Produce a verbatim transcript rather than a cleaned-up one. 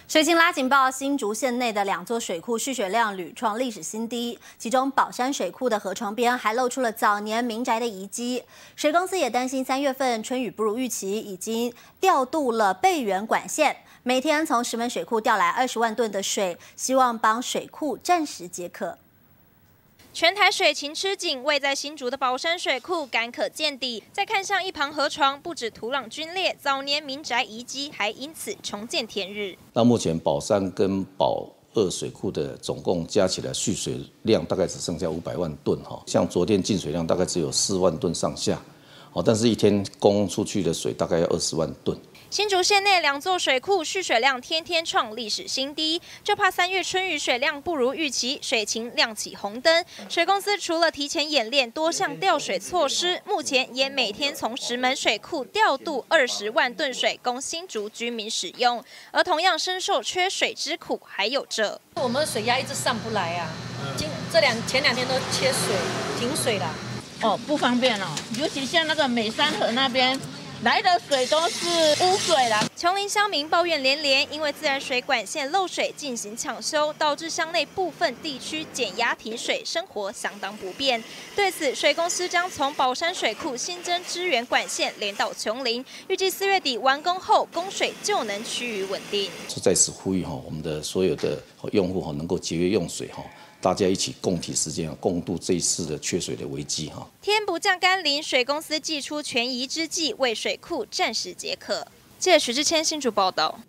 水情拉警报，新竹县内的两座水库蓄水量屡创历史新低，其中宝山水库的河床边还露出了早年民宅的遗迹。水公司也担心三月份春雨不如预期，已经调度了备援管线，每天从石门水库调来二十万吨的水，希望帮水库暂时解渴。 全台水情吃紧，位在新竹的宝山水库干渴见底。再看向一旁河床，不止土壤龟裂，早年民宅遗迹还因此重见天日。 那目前宝山跟宝二水库的总共加起来蓄水量大概只剩下五百万吨哈，像昨天进水量大概只有四万吨上下，哦，但是一天供出去的水大概要二十万吨。 新竹县内两座水库蓄水量天天创历史新低，就怕三月春雨水量不如预期，水情亮起红灯。水公司除了提前演练多项调水措施，目前也每天从石门水库调度二十万吨水供新竹居民使用。而同样深受缺水之苦，还有这我们水压一直上不来啊，今这两前两天都缺水停水了。 哦，不方便哦，尤其像那个美山河那边。 来的水都是污水啦。 琼林乡民抱怨连连，因为自来水管线漏水进行抢修，导致乡内部分地区减压停水，生活相当不便。对此，水公司将从宝山水库新增支援管线连到琼林，预计四月底完工后，供水就能趋于稳定。 在此呼吁哈，我们的所有的用户哈，能够节约用水哈。 大家一起共体时间，共度这一次的缺水的危机哈。 天不降甘霖，水公司祭出权宜之计，为水库暂时解渴。记者徐志谦新竹报道。